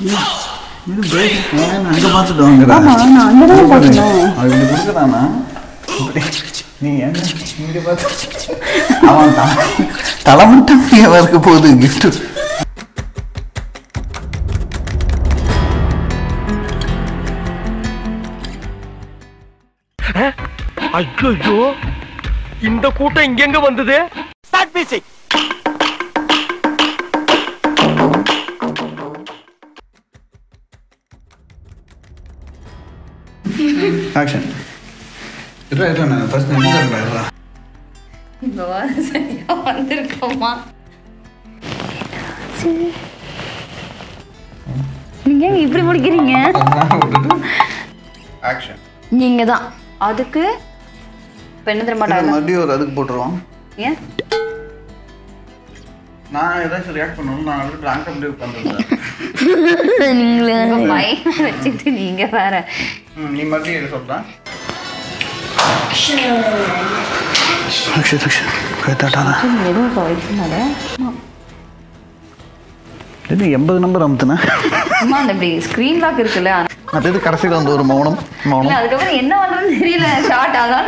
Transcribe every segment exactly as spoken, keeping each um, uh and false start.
இது பிரேக் நான் அங்க பார்த்துட்டு வாங்கடா. ஆமா நான் அங்க தான் பார்த்தேன். அது இப்படி குடுக்குறானா? நீ என்ன இங்க பார்த்து அவன் தலை மட்டும் அவருக்கு போகுது கிஃப்ட். ஐயோ இந்த கூட்டம் இங்க எங்க வந்தது? Start music. ஆக்ஷன். இதோ இதோ நான் ஃபர்ஸ்ட் என்ன பண்றேன்டா. இந்த வார சரியா வந்திருக்கோமா? நீங்க இப்படி முடிக்கிறீங்க? ஆக்ஷன். நீங்க தான் அதுக்கு பெண்ணு தர மாட்டாங்க. மறுபடியும் ஒரு அதுக்கு போட்டுருவோம். ஏன் நான் ஏதாச்சும் ரியாக்ட் பண்ணணும். நான் ஆல்ரெடி ட்ராங்க் அப்படியே உட்காந்துருக்கேன். நீங்களே பையன் வச்சுட்டு நீங்க வேற. நீ மறுபடியும் எது சொல்றா? ஆக்ஷன் ஆக்ஷன் கேட்டாடா. எதுவும் போயிடுச்சுனால இது எண்பது நம்பர் அமுத்துனா அம்மா அந்த இப்படி ஸ்க்ரீன் லாக் இருக்குல்ல அது இது கடைசியில் வந்து ஒரு மௌனம் மௌனம். அதுக்கப்புறம் என்ன பண்றதுன்னு தெரியல. ஷார்ட் அதான்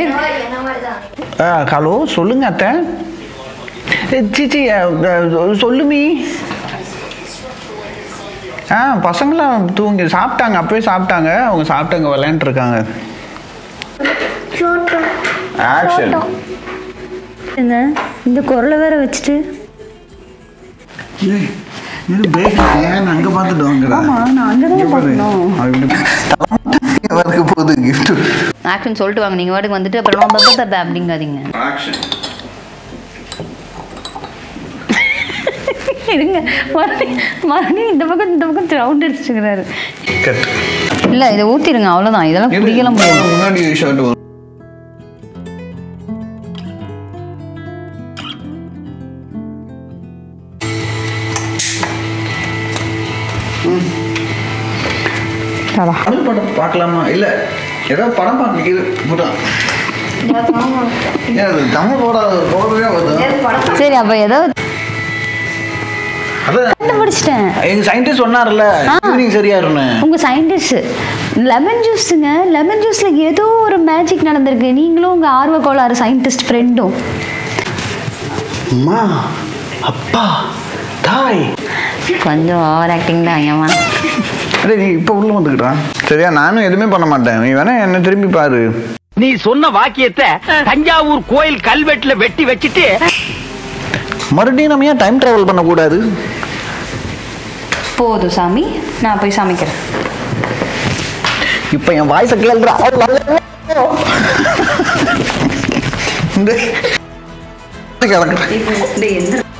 ஆ ஹலோ சொல்லுங்க அத்தை. சிச்சி சொல்லுமி. ஆ பசங்களாம் தூங்கி சாப்பிட்டாங்க. அப்பவே சாப்பிட்டாங்க. அவங்க சாப்பிட்டாங்க விளையாண்டுருக்காங்க. ஆக்ஷன். என்ன இந்த குரலை வேற வச்சுட்டு அங்க பார்த்துட்டு வாங்கடா. ஆமா நான் அங்க தான் பார்க்கணும். அவருக்கு போகுது கிஃப்ட். ஆக்ஷன் சொல்லிட்டு வாங்க. நீங்க வாட்டுக்கு வந்துட்டு அப்புறம் பப்ப அப்படிங்காதீங்க. ஆக்ஷன். இருங்க மறுபடியும் மறுபடியும் இந்த பக்கம் இந்த பக்கம் ரவுண்ட் அடிச்சுக்கிறாரு. இல்ல இதை ஊத்திடுங்க அவ்வளவுதான். இதெல்லாம் குடிக்கலாம் முடியாது. முன்னாடி ஷர்ட் வரும். தமிழ் படம் பார்க்கலாமா? இல்ல ஏதாவது படம் பார்க்க தமிழ் போடாத. சரி அப்ப ஏதோ கண்டுபிடிச்சிட்டேன். எங்க சயின்டிஸ்ட் சொன்னார்ல ஈவினிங் சரியா இருக்கும். உங்க சயின்டிஸ்ட் லெமன் ஜூஸுங்க. லெமன் ஜூஸ்ல ஏதோ ஒரு மேஜிக் நடந்திருக்கு. நீங்களும் உங்க ஆர்வ கோளாறு சயின்டிஸ்ட் ஃப்ரெண்டும். அம்மா அப்பா தாய் கொஞ்சம் ஓவர் ஆக்டிங் தான். ஏமா அடே நீ இப்ப உள்ள வந்துக்கிட்டா சரியா? நானும் எதுவுமே பண்ண மாட்டேன். நீ வேணா என்ன திரும்பி பாரு. நீ சொன்ன வாக்கியத்தை தஞ்சாவூர் கோயில் கல்வெட்டுல வெட்டி வச்சுட்டு மறுபடியும் நம்ம ஏன் டைம் டிராவல் பண்ணக்கூடாது? போதும் சாமி நான் போய் சமைக்கிறேன். இப்ப என் வாய்ஸ கேள்றா. எந்த